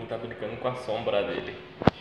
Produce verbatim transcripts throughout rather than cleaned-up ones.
tá brincando com a sombra dele.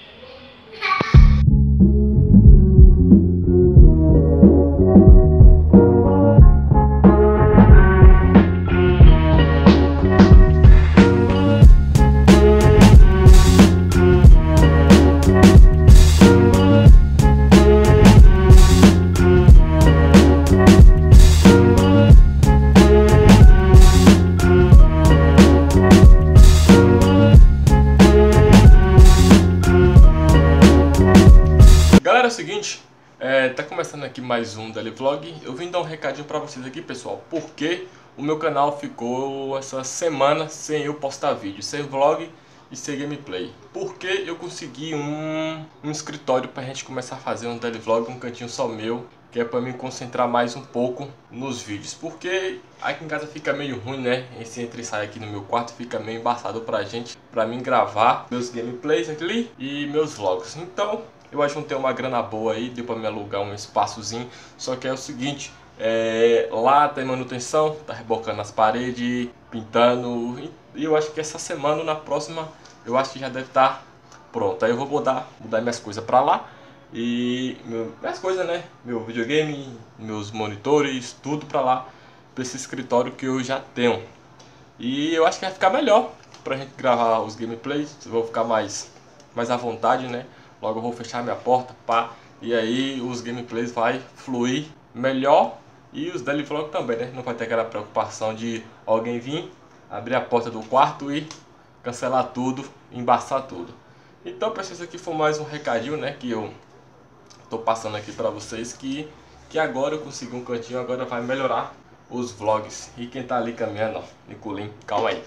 Galera, é o seguinte, é, tá começando aqui mais um Daily Vlog. Eu vim dar um recadinho pra vocês aqui, pessoal, porque o meu canal ficou essa semana sem eu postar vídeo, sem vlog e sem gameplay. Porque eu consegui um, um escritório pra gente começar a fazer um Daily Vlog, um cantinho só meu, que é pra me concentrar mais um pouco nos vídeos. Porque aqui em casa fica meio ruim, né? Esse entra e sai aqui no meu quarto fica meio embaçado pra gente, pra mim gravar meus gameplays aqui e meus vlogs. Então eu ajuntei uma grana boa aí, deu pra me alugar um espaçozinho. Só que é o seguinte, é, lá tem manutenção, tá rebocando as paredes, pintando. E eu acho que essa semana, na próxima, eu acho que já deve estar pronto. Aí eu vou mudar, mudar minhas coisas pra lá. E meu, minhas coisas, né? Meu videogame, meus monitores, tudo pra lá, pra esse escritório que eu já tenho. E eu acho que vai ficar melhor pra gente gravar os gameplays. Eu vou ficar mais, mais à vontade, né? Logo eu vou fechar minha porta, pá. E aí os gameplays vai fluir melhor. E os daily vlog também, né? Não vai ter aquela preocupação de alguém vir, abrir a porta do quarto e cancelar tudo, embaçar tudo. Então pessoal, isso aqui foi mais um recadinho, né? Que eu tô passando aqui pra vocês, que, que agora eu consegui um cantinho, agora vai melhorar os vlogs. E quem tá ali caminhando, ó, Nicolim, calma aí.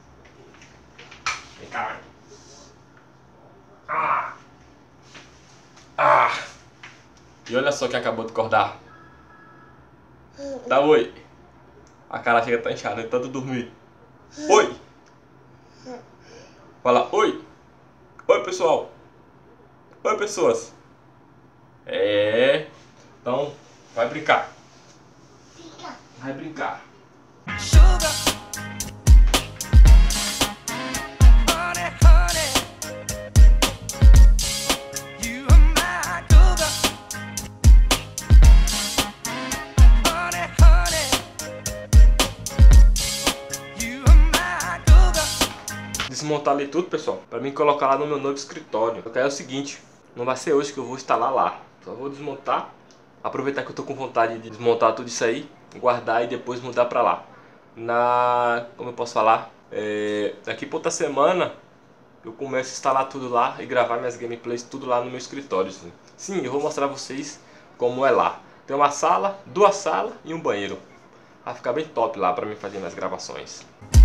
Vem cá, ah! Ah! E olha só quem acabou de acordar. Dá oi. A cara chega tá inchada, de tanto dormir. Oi! Fala oi! Oi pessoal! Oi pessoas! É... Então, vai brincar. Vai brincar. Desmontar ali tudo, pessoal, pra mim colocar lá no meu novo escritório. Só que aí é o seguinte, não vai ser hoje que eu vou instalar lá. Só vou desmontar, aproveitar que eu tô com vontade de desmontar tudo isso aí, guardar e depois mudar pra lá. Na... como eu posso falar? É... daqui pra outra semana eu começo a instalar tudo lá e gravar minhas gameplays tudo lá no meu escritório. Sim, sim, eu vou mostrar pra vocês como é lá. Tem uma sala, duas salas e um banheiro. Vai ficar bem top lá pra mim fazer minhas gravações.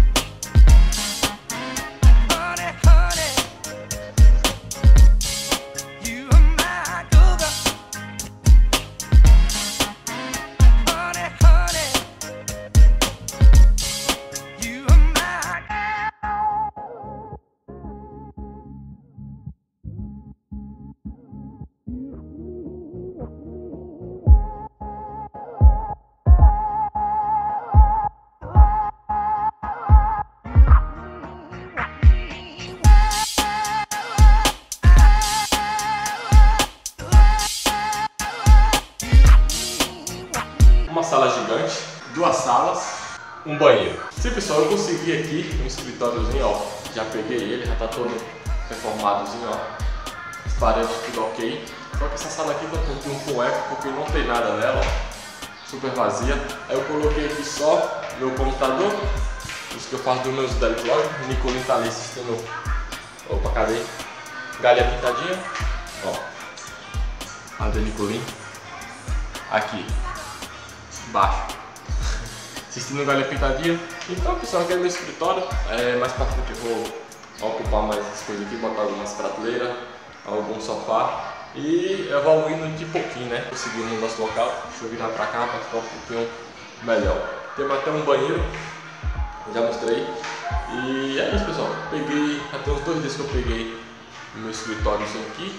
Uma sala gigante, duas salas, um banheiro. Sim pessoal, eu consegui aqui um escritóriozinho, ó. Já peguei ele, já tá todo reformadozinho, ó. As paredes tudo ok. Só que essa sala aqui tá um pouquinho com eco, porque não tem nada nela, ó. Super vazia. Aí eu coloquei aqui só meu computador, isso que eu faço dos meus daily vlogs. O Nicolim tá ali assistindo. Opa, cadê? Galinha pintadinha, ó. A do Nicolim. Aqui. Baixo, assistindo Galinha Pintadinha. Então pessoal, aqui é meu escritório. É, mais pra frente eu vou ocupar mais as coisas aqui, botar algumas prateleiras, algum sofá e evoluindo de pouquinho, né? Conseguindo o nosso local. Deixa eu virar pra cá pra ficar um pouquinho melhor. Temos até um banheiro, já mostrei. E é isso pessoal, peguei, já tem uns dois dias que eu peguei o meu escritório aqui.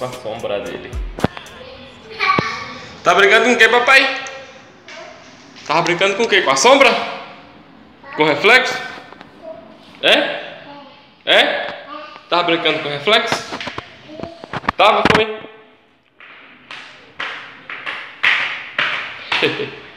com a sombra dele. Tá brincando com o que, papai? Tava brincando com o que? Com a sombra? Com reflexo? É? É? Tava brincando com reflexo? Tava, foi?